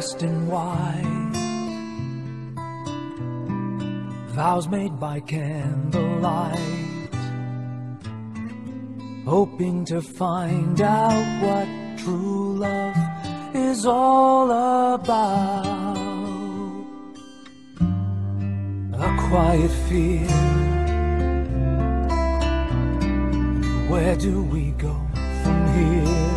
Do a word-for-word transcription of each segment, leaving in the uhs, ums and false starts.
dressed in white, vows made by candlelight, hoping to find out what true love is all about. A quiet fear, where do we go from here?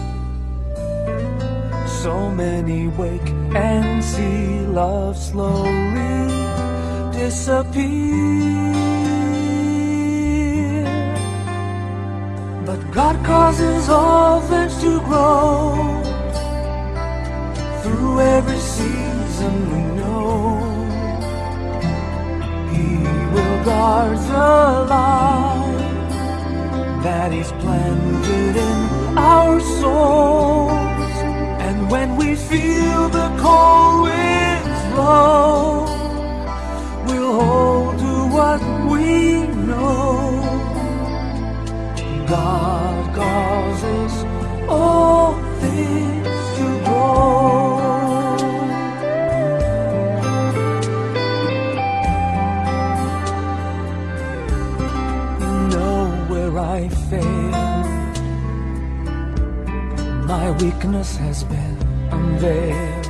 So many wake and see love slowly disappear. But God causes all things to grow. Through every season we know He will guard the light that He's planted in our souls. And when we feel the cold winds blow, we'll hold to what we know. God causes all things to grow. You know where I failed, my weakness has been unveiled.